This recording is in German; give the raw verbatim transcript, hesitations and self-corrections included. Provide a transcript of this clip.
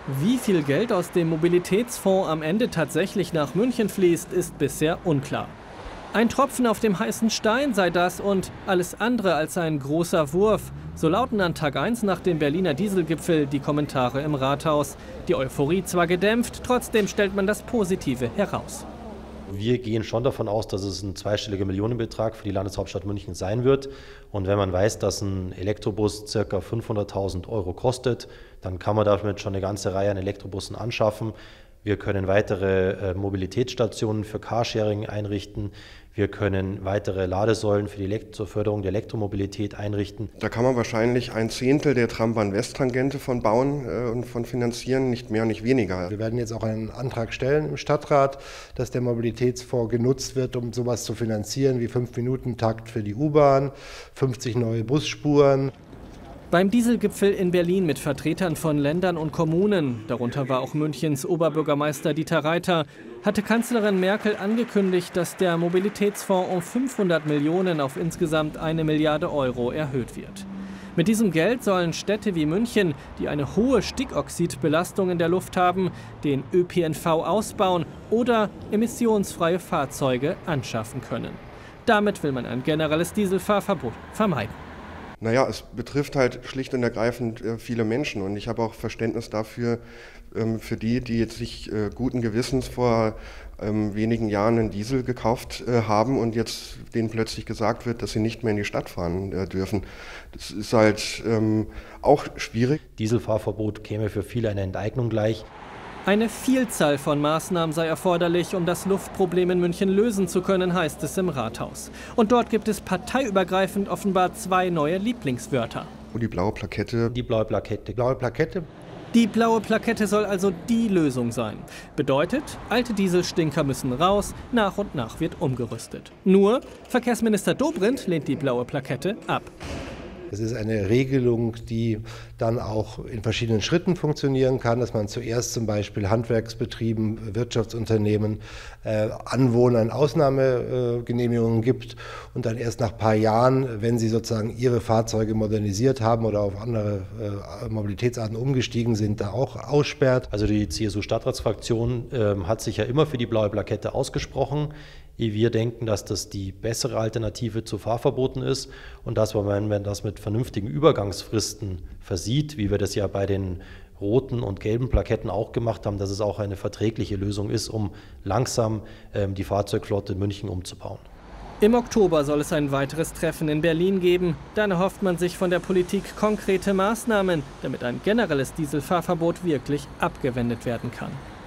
Wie viel Geld aus dem Mobilitätsfonds am Ende tatsächlich nach München fließt, ist bisher unklar. Ein Tropfen auf dem heißen Stein sei das und alles andere als ein großer Wurf. So lauten an Tag eins nach dem Berliner Dieselgipfel die Kommentare im Rathaus. Die Euphorie zwar gedämpft, trotzdem stellt man das Positive heraus. Wir gehen schon davon aus, dass es ein zweistelliger Millionenbetrag für die Landeshauptstadt München sein wird. Und wenn man weiß, dass ein Elektrobus ca. fünfhunderttausend Euro kostet, dann kann man damit schon eine ganze Reihe an Elektrobussen anschaffen. Wir können weitere äh, Mobilitätsstationen für Carsharing einrichten. Wir können weitere Ladesäulen für die Elekt- zur Förderung der Elektromobilität einrichten. Da kann man wahrscheinlich ein Zehntel der Trambahn-West-Tangente von bauen äh, und von finanzieren, nicht mehr, nicht weniger. Wir werden jetzt auch einen Antrag stellen im Stadtrat, dass der Mobilitätsfonds genutzt wird, um sowas zu finanzieren wie fünf-Minuten-Takt für die U-Bahn, fünfzig neue Busspuren. Beim Dieselgipfel in Berlin mit Vertretern von Ländern und Kommunen, darunter war auch Münchens Oberbürgermeister Dieter Reiter, hatte Kanzlerin Merkel angekündigt, dass der Mobilitätsfonds um fünfhundert Millionen auf insgesamt eine Milliarde Euro erhöht wird. Mit diesem Geld sollen Städte wie München, die eine hohe Stickoxidbelastung in der Luft haben, den Ö P N V ausbauen oder emissionsfreie Fahrzeuge anschaffen können. Damit will man ein generelles Dieselfahrverbot vermeiden. Naja, es betrifft halt schlicht und ergreifend äh, viele Menschen und ich habe auch Verständnis dafür, ähm, für die, die jetzt sich äh, guten Gewissens vor ähm, wenigen Jahren einen Diesel gekauft äh, haben und jetzt denen plötzlich gesagt wird, dass sie nicht mehr in die Stadt fahren äh, dürfen. Das ist halt ähm, auch schwierig. Dieselfahrverbot käme für viele eine Enteignung gleich. Eine Vielzahl von Maßnahmen sei erforderlich, um das Luftproblem in München lösen zu können, heißt es im Rathaus. Und dort gibt es parteiübergreifend offenbar zwei neue Lieblingswörter. Und die blaue Plakette. Die blaue Plakette. Blaue Plakette. Die blaue Plakette soll also die Lösung sein. Bedeutet, alte Dieselstinker müssen raus, nach und nach wird umgerüstet. Nur, Verkehrsminister Dobrindt lehnt die blaue Plakette ab. Es ist eine Regelung, die dann auch in verschiedenen Schritten funktionieren kann, dass man zuerst zum Beispiel Handwerksbetrieben, Wirtschaftsunternehmen, äh, Anwohnern Ausnahmegenehmigungen äh, gibt und dann erst nach ein paar Jahren, wenn sie sozusagen ihre Fahrzeuge modernisiert haben oder auf andere äh, Mobilitätsarten umgestiegen sind, da auch aussperrt. Also die C S U-Stadtratsfraktion äh, hat sich ja immer für die blaue Plakette ausgesprochen. Wir denken, dass das die bessere Alternative zu Fahrverboten ist und dass man, wenn man das mit vernünftigen Übergangsfristen versieht, wie wir das ja bei den roten und gelben Plaketten auch gemacht haben, dass es auch eine verträgliche Lösung ist, um langsam ähm, die Fahrzeugflotte in München umzubauen. Im Oktober soll es ein weiteres Treffen in Berlin geben. Dann erhofft man sich von der Politik konkrete Maßnahmen, damit ein generelles Dieselfahrverbot wirklich abgewendet werden kann.